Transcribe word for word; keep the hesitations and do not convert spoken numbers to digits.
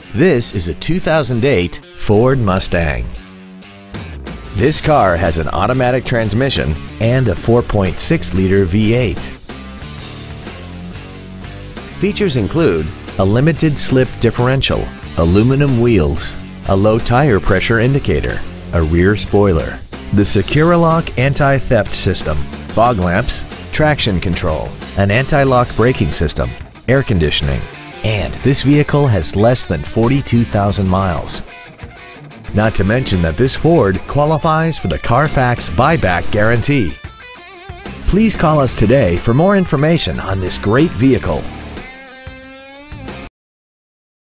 This is a two thousand eight Ford Mustang. This car has an automatic transmission and a four point six liter V eight. Features include a limited slip differential, aluminum wheels, a low tire pressure indicator, a rear spoiler, the Securalock anti-theft system, fog lamps, traction control, an anti-lock braking system, air conditioning, and this vehicle has less than forty-two thousand miles. Not to mention that this Ford qualifies for the Carfax buyback guarantee. Please call us today for more information on this great vehicle.